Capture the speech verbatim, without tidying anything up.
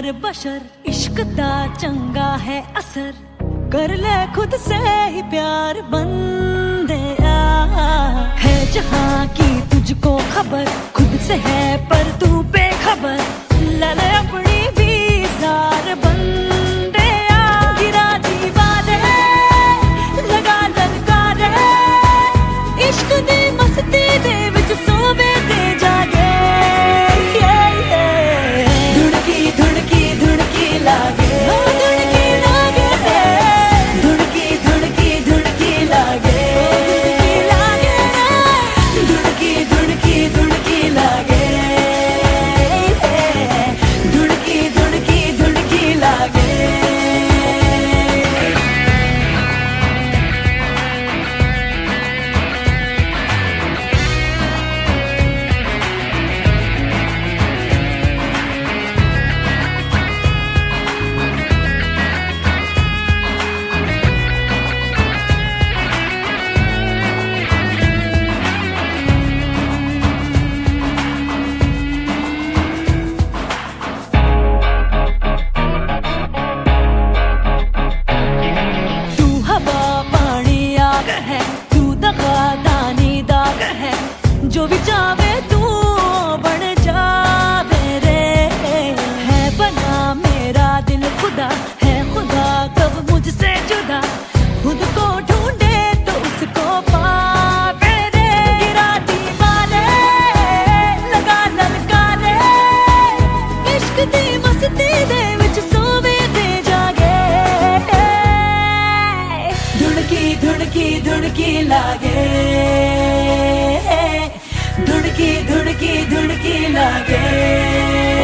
हर बशर इश्क दा चंगा है असर, कर ले खुद से ही प्यार बंदे है जहां की तुझको खबर, खुद से है पर तू बेखबर, ले ले अपनी भी जार बंदे गिरा दीवारे लगा ललकारे, इश्क दी मस्ती दे विच सोवे ते जागे, धुड़की धुड़की धुड़की लागे, धुड़की लागे, धुड़की धुड़की धुड़की लागे, धुड़की धुड़की धुड़की लागे, धुड़की धुड़की धुड़की लागे। जो भी चाहे तू बन जावे रे, है बना मेरा दिल खुदा, है खुदा कब मुझसे जुदा, खुद को ढूंढे तो उसको पावे रे, गिरा दीवारे लगा ललकारे, इश्क दी मस्ती दे विच सोवे ते जागे, धुड़की धुड़की धुड़की लागे, धुड़की धुड़की धुड़की लागे।